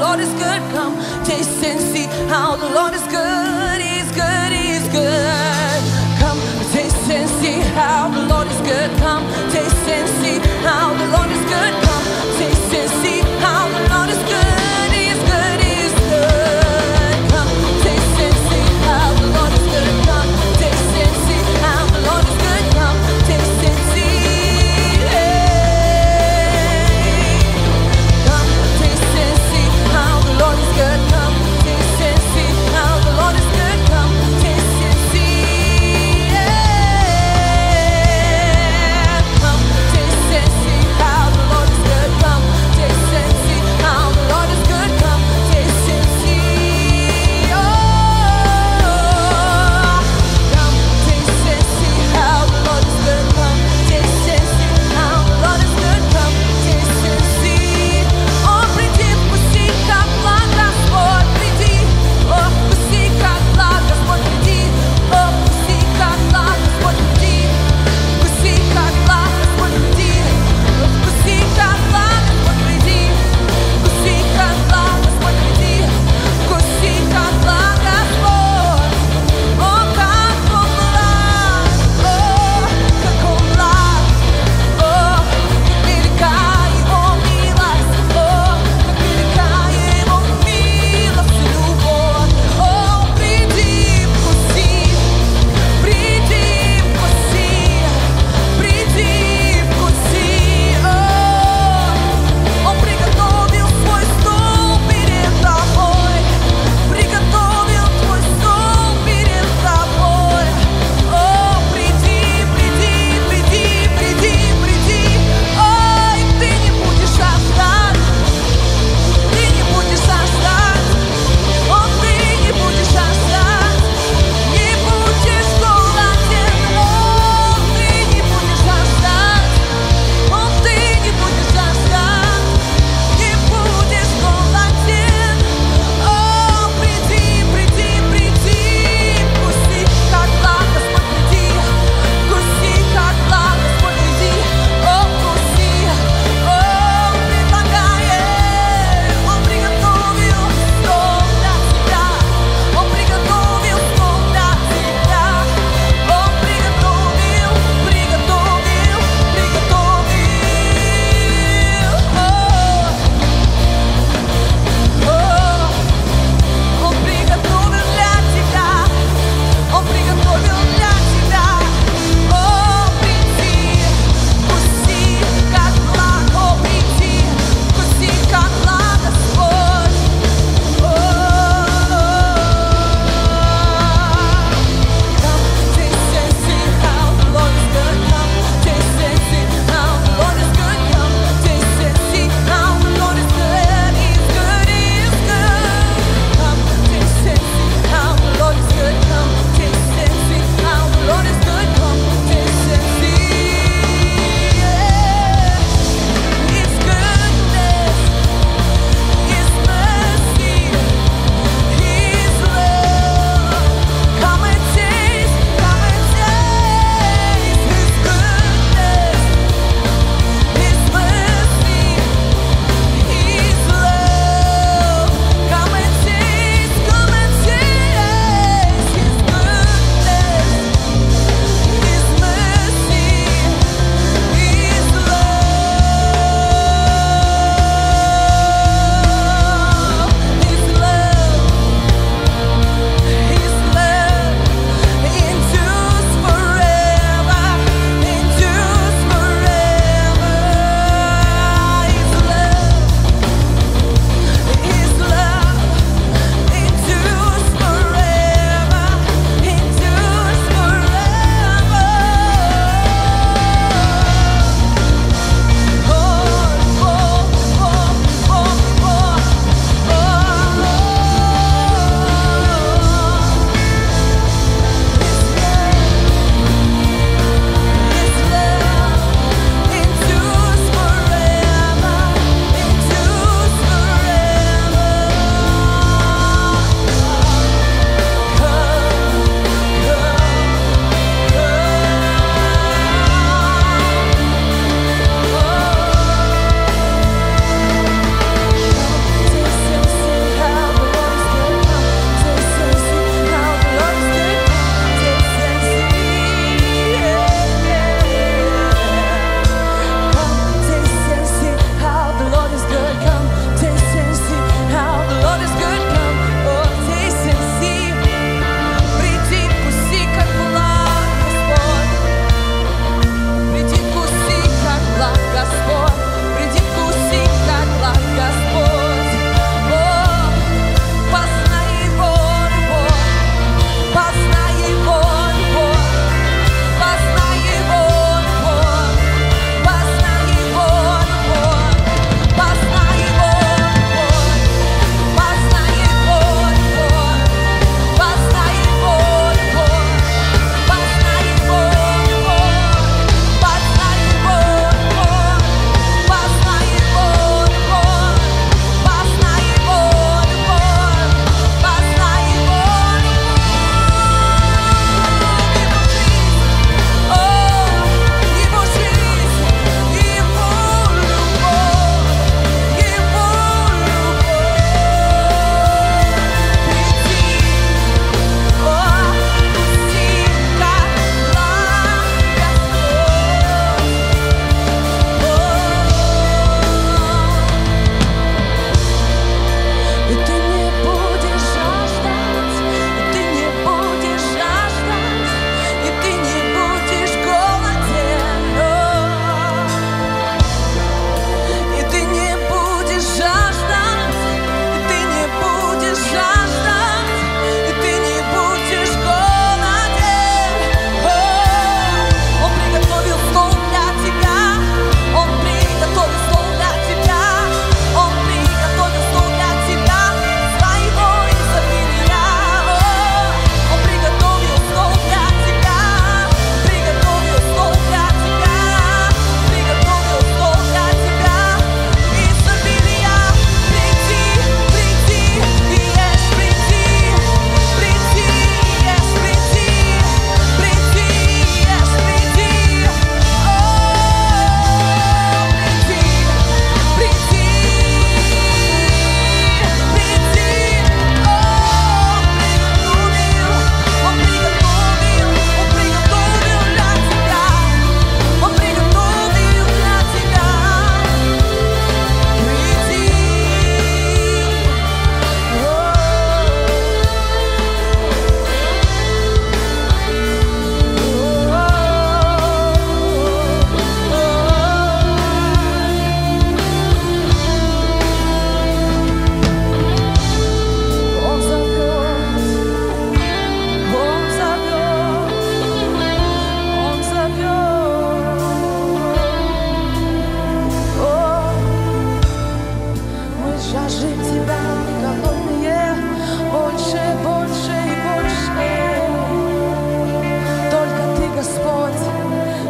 Lord is good. Come, taste and see how the Lord is good. He's good, He's good. Come, taste and see how the Lord is good. Come, taste and see how the Lord is good. Come, taste and see how the Lord is good. He's good, He's good. Come, taste and see how the Lord is good. Come, taste and see how the Lord is good. Come, taste and see. Come, taste and see how the Lord is good. Come, taste and see how the Lord is good. Come, taste and see. Come, taste and see how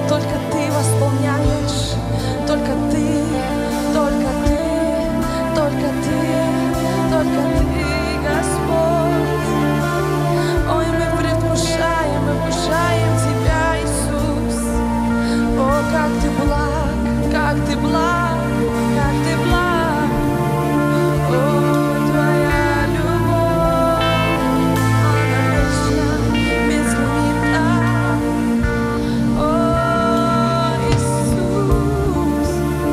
Только Ты восполняешь, только Ты, только Ты, только Ты, только Ты, Господь. Ой, мы предвкушаем Тебя, Иисус. О, как Ты благ, как Ты благ, как Ты благ. О, Твоя любовь, она вечна, безлимитна. О, Иисус,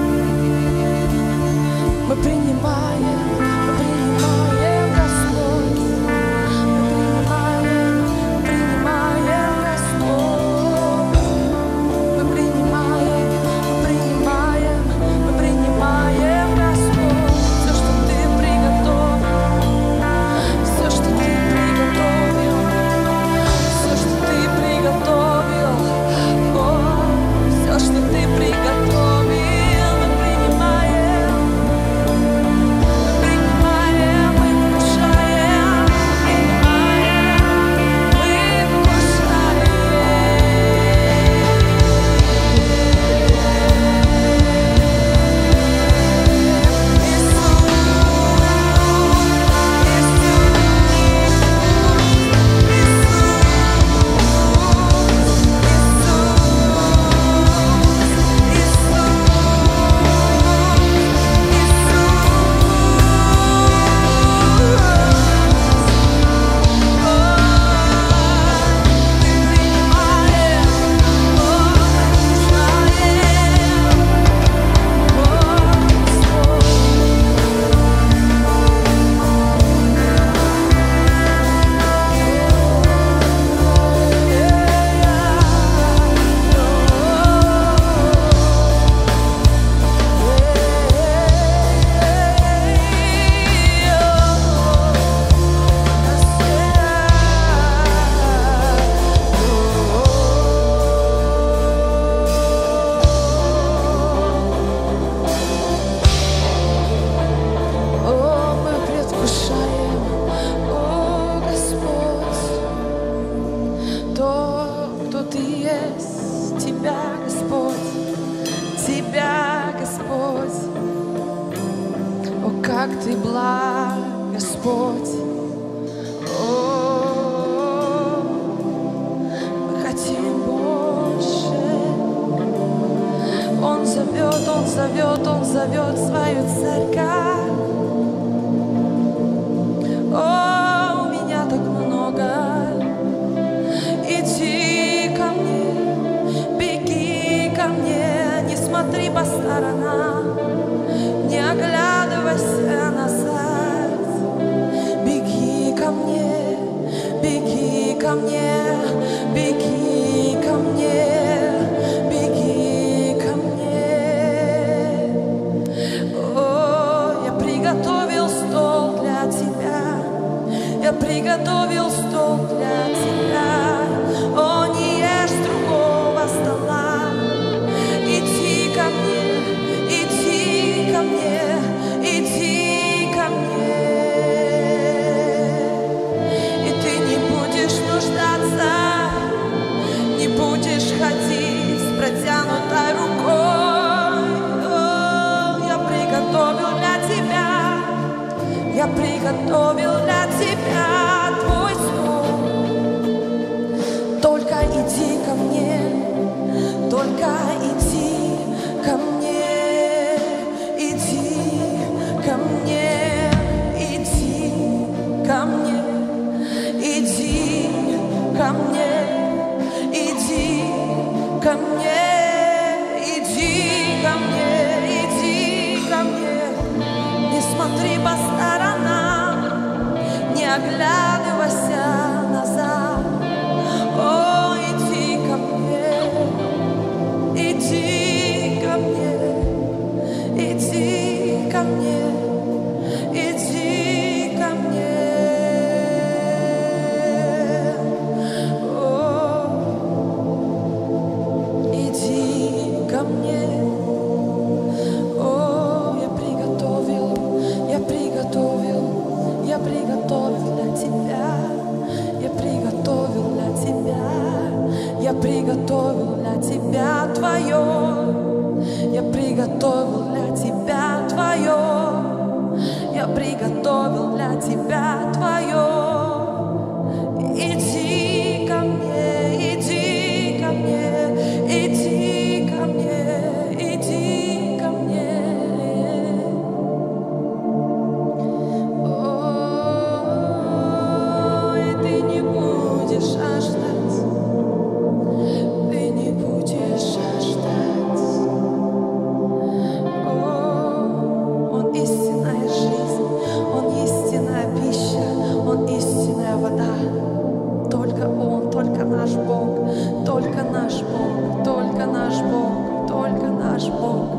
мы принимаем, Господь, мы принимаем, Господь, мы принимаем, Господь, все, что Ты приготовил, все, что Ты приготовил, все, что Ты приготовил, о, все, что Ты приготовил, мы принимаем, мы вкушаем, как Ты благ, Господь. О, мы хотим больше. Он зовет свою церковь. О, у меня так много. Иди ко мне, беги ко мне, не смотри по сторонам. Не оглядывайся назад, беги ко мне, беги ко мне, беги ко мне, беги ко мне. О, я приготовил стол для Тебя, я приготовил стол для Тебя. О, не ешь с другого стола, иди ко мне. Иди ко мне, иди ко мне, и ты не будешь нуждаться, не будешь ходить с протянутой рукой. О, я приготовил для тебя, я приготовил для тебя твой стол. Только иди ко мне, только иди ко мне. Ко мне, иди ко мне, иди ко мне, иди ко мне, иди ко мне, иди ко мне. Не смотри по сторонам, не оглядывайся назад. О, иди ко мне, иди ко мне, иди ко мне. Я приготовил для тебя Твое. Я приготовил для Тебя Твое. Я приготовил для Тебя Твое. Иди ко мне, иди ко мне, иди ко мне, иди ко мне. О, и ты не будешь ждать, ты не будешь ждать. О, Он истинная жизнь, Он истинная пища, Он истинная вода. Только Он, только наш Бог, только наш Бог, только наш Бог, только наш Бог.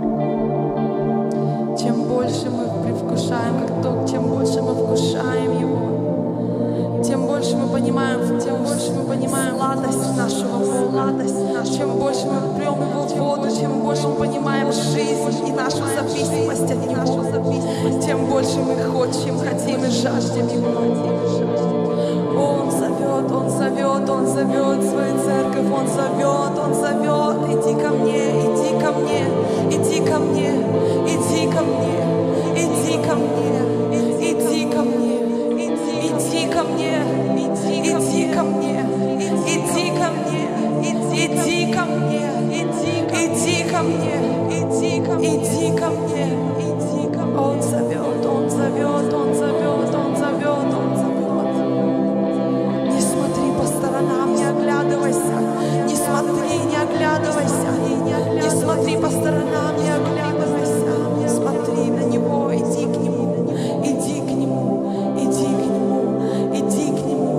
Чем больше мы привкушаем, чем больше мы вкушаем Его, тем больше мы понимаем сладость нашего Бога, чем больше мы пьем Его воду, чем больше мы понимаем жизнь и нашу зависимость от Него, тем больше мы хотим и жаждем Его. Он зовет, Он зовет, Он зовет свою церковь, Он зовет, иди ко мне, иди ко мне, иди ко мне, иди ко мне, иди ко мне, иди ко мне, иди ко мне, иди ко мне, иди ко мне, иди ко мне, иди ко мне, иди ко мне, иди ко мне, иди ко мне. Он зовет, Он зовет, Он зовет, Он зовет, Он зовет. Не смотри по сторонам, не оглядывайся, не смотри, не оглядывайся, не смотри по сторонам, не оглядывайся, смотри на Него, иди к Нему, иди к Нему, иди к Нему, иди к Нему.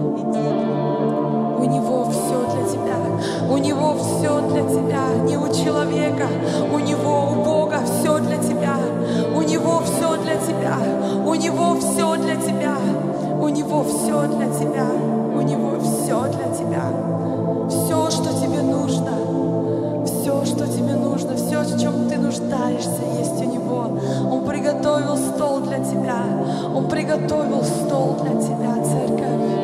У Него все для тебя, у Него все для тебя, не у человека, у Него, у Бога все для тебя, у Него все для тебя, у Него все для тебя, у Него все для тебя, у Него все для тебя, все, что тебе нужно, все, что тебе нужно, все, в чем ты нуждаешься, есть у Него. Он приготовил стол для тебя, Он приготовил стол для тебя, церковь.